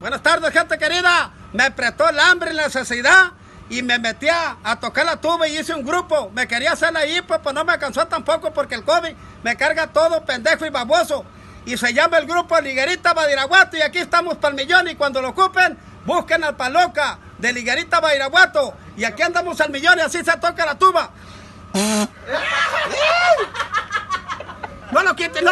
Buenas tardes, gente querida. Me apretó el hambre y la necesidad y me metí a tocar la tuba y hice un grupo. Me quería hacer ahí, pues no me alcanzó tampoco porque el COVID me carga todo pendejo y baboso. Y se llama el grupo Liguerita Badiraguato y aquí estamos para el millón y cuando lo ocupen, busquen al Paloca de Liguerita Badiraguato y aquí andamos al millón y así se toca la tuba. No lo quiten, no.